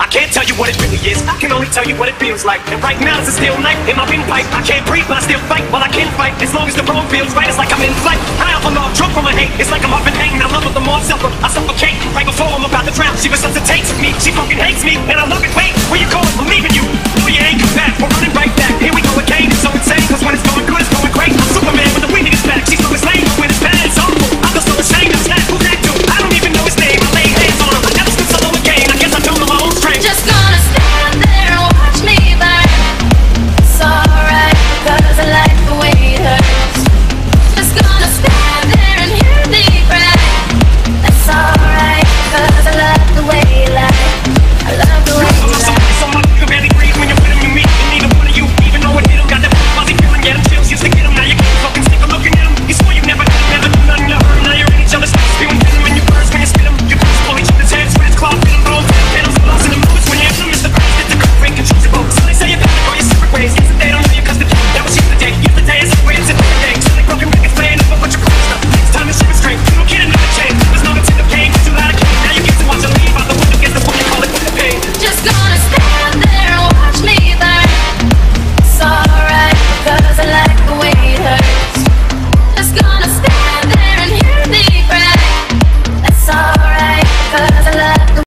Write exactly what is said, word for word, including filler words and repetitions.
I can't tell you what it really is, I can only tell you what it feels like. And right now it's a steel knife in my windpipe. I can't breathe but I still fight, well I can fight. As long as the road feels right, it's like I'm in flight. High off a log, drunk from my hate, it's like I'm up and hanging. I love her the more I suffer, I suffocate. Right before I'm about to drown, she resuscitates me. She fucking hates me, and I love it, wait, where you going?